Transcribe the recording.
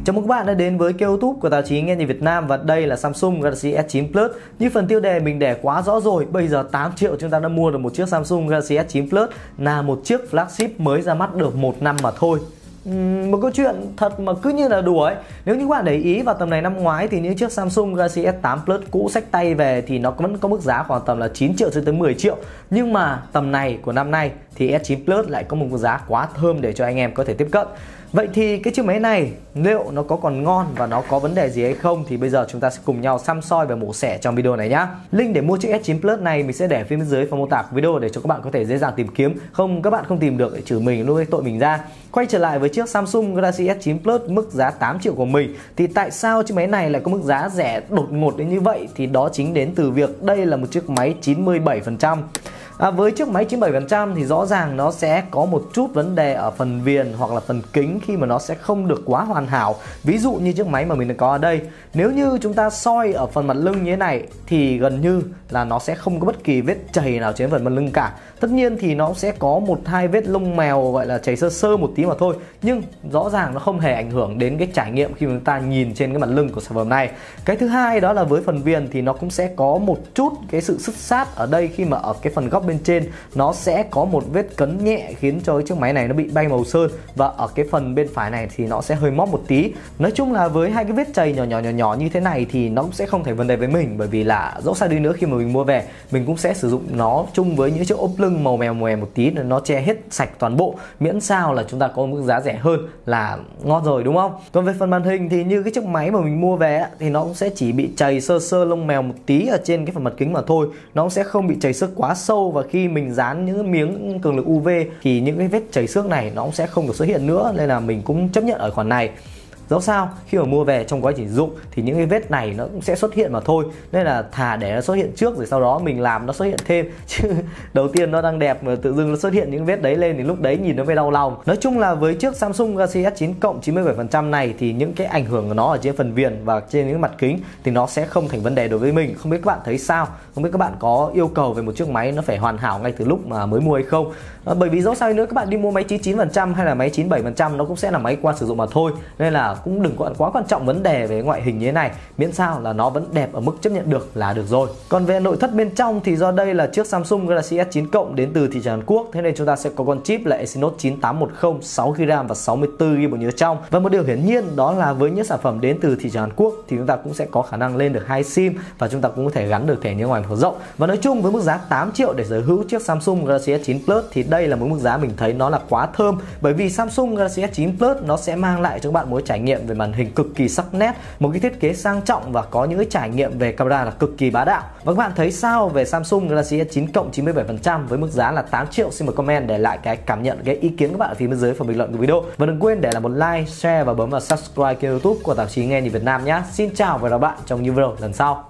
Chào mừng các bạn đã đến với kênh YouTube của tạp chí Nghe Nhìn Việt Nam và đây là Samsung Galaxy S9 Plus. Như phần tiêu đề mình để quá rõ rồi, bây giờ 8 triệu chúng ta đã mua được một chiếc Samsung Galaxy S9 Plus, là một chiếc flagship mới ra mắt được 1 năm mà thôi. Một câu chuyện thật mà cứ như là đùa ấy. Nếu như các bạn để ý vào tầm này năm ngoái thì những chiếc Samsung Galaxy S8 Plus cũ xách tay về thì nó vẫn có mức giá khoảng tầm là 9 triệu cho tới 10 triệu. Nhưng mà tầm này của năm nay thì S9 Plus lại có một mức giá quá thơm để cho anh em có thể tiếp cận. Vậy thì cái chiếc máy này liệu nó có còn ngon và nó có vấn đề gì hay không thì bây giờ chúng ta sẽ cùng nhau săm soi và mổ xẻ trong video này nhá. Link để mua chiếc S9 Plus này mình sẽ để phía bên dưới phần mô tả của video để cho các bạn có thể dễ dàng tìm kiếm. Không các bạn không tìm được để trừ mình nuôi tội mình ra. Quay trở lại với chiếc Samsung Galaxy S9 Plus mức giá 8 triệu của mình thì tại sao chiếc máy này lại có mức giá rẻ đột ngột đến như vậy? Thì đó chính đến từ việc đây là một chiếc máy 97%. Với chiếc máy 97% thì rõ ràng nó sẽ có một chút vấn đề ở phần viền hoặc là phần kính khi mà nó sẽ không được quá hoàn hảo. Ví dụ như chiếc máy mà mình đã có ở đây, nếu như chúng ta soi ở phần mặt lưng như thế này thì gần như là nó sẽ không có bất kỳ vết chày nào trên phần mặt lưng cả. Tất nhiên thì nó sẽ có một hai vết lông mèo gọi là chảy sơ sơ một tí mà thôi, nhưng rõ ràng nó không hề ảnh hưởng đến cái trải nghiệm khi mà chúng ta nhìn trên cái mặt lưng của sản phẩm này. Cái thứ hai đó là với phần viền thì nó cũng sẽ có một chút cái sự sứt sát ở đây, khi mà ở cái phần góc bên trên nó sẽ có một vết cấn nhẹ khiến cho chiếc máy này nó bị bay màu sơn, và ở cái phần bên phải này thì nó sẽ hơi móp một tí. Nói chung là với hai cái vết chày nhỏ như thế này thì nó cũng sẽ không thành vấn đề với mình, bởi vì là dẫu sao đi nữa khi mà mình mua về mình cũng sẽ sử dụng nó chung với những chiếc ốp lưng màu mèo một tí, nó che hết sạch toàn bộ, miễn sao là chúng ta có mức giá rẻ hơn là ngon rồi, đúng không? Còn về phần màn hình thì như cái chiếc máy mà mình mua về thì nó cũng sẽ chỉ bị chày sơ sơ lông mèo một tí ở trên cái phần mặt kính mà thôi, nó cũng sẽ không bị chày xước quá sâu, và khi mình dán những miếng cường lực UV thì những cái vết chảy xước này nó cũng sẽ không được xuất hiện nữa, nên là mình cũng chấp nhận ở khoản này. Dẫu sao khi mà mua về trong quá trình sử dụng thì những cái vết này nó cũng sẽ xuất hiện mà thôi, nên là thà để nó xuất hiện trước rồi sau đó mình làm nó xuất hiện thêm, chứ đầu tiên nó đang đẹp mà tự dưng nó xuất hiện những vết đấy lên thì lúc đấy nhìn nó mới đau lòng. Nói chung là với chiếc Samsung Galaxy S9 cộng 97% này thì những cái ảnh hưởng của nó ở trên phần viền và trên những mặt kính thì nó sẽ không thành vấn đề đối với mình. Không biết các bạn thấy sao? Không biết các bạn có yêu cầu về một chiếc máy nó phải hoàn hảo ngay từ lúc mà mới mua hay không? Bởi vì dẫu sao nữa các bạn đi mua máy 99% hay là máy 97% nó cũng sẽ là máy qua sử dụng mà thôi, nên là cũng đừng quá quan trọng vấn đề về ngoại hình như thế này, miễn sao là nó vẫn đẹp ở mức chấp nhận được là được rồi. Còn về nội thất bên trong thì do đây là chiếc Samsung Galaxy S9 cộng đến từ thị trường Hàn Quốc, thế nên chúng ta sẽ có con chip là Exynos 9810, 6GB và 64GB bộ nhớ trong. Và một điều hiển nhiên đó là với những sản phẩm đến từ thị trường Hàn Quốc thì chúng ta cũng sẽ có khả năng lên được 2 SIM và chúng ta cũng có thể gắn được thẻ nhớ ngoài mở rộng. Và nói chung với mức giá 8 triệu để sở hữu chiếc Samsung Galaxy S9 Plus thì đây là một mức giá mình thấy nó là quá thơm, bởi vì Samsung Galaxy S9 Plus nó sẽ mang lại cho các bạn một trải nghiệm về màn hình cực kỳ sắc nét, một cái thiết kế sang trọng và có những cái trải nghiệm về camera là cực kỳ bá đạo. Và các bạn thấy sao về Samsung Galaxy S9 cộng 97% với mức giá là 8 triệu? Xin mời comment để lại cái cảm nhận, cái ý kiến các bạn ở phía bên dưới phần bình luận của video. Và đừng quên để lại một like, share và bấm vào subscribe kênh YouTube của tạp chí Nghe Nhìn Việt Nam nhé. Xin chào và hẹn gặp lại trong những video lần sau.